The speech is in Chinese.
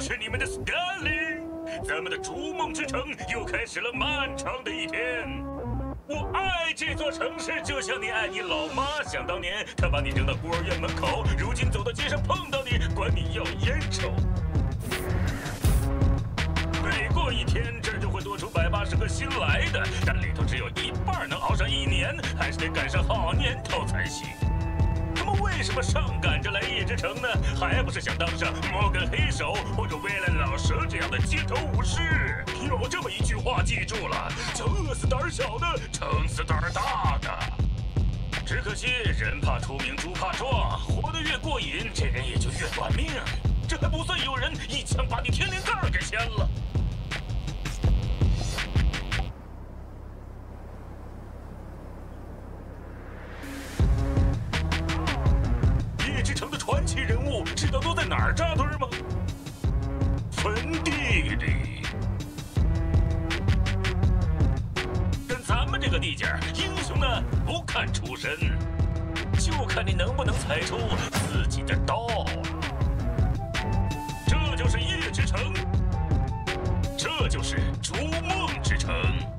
是你们的 Scully， 咱们的逐梦之城又开始了漫长的一天。我爱这座城市，就像你爱你老妈。想当年，她把你扔到孤儿院门口，如今走到街上碰到你，管你要烟抽。每过一天，这儿就会多出180个新来的，但里头只有一半能熬上1年，还是得赶上好年头才行。他们为什么上赶着来夜之城呢？还不是想当上摩根黑手或者威廉老蛇这样的街头武士？有这么一句话记住了，叫饿死胆小的，撑死胆大的。只可惜人怕出名猪怕壮，活得越过瘾，这人也就越短命。这还不算有人一枪把你天灵盖给掀了。夜之城的传奇人物知道都在哪儿扎堆吗？坟地里。跟咱们这个地界，英雄呢不看出身，就看你能不能踩出自己的道。这就是夜之城，这就是逐梦之城。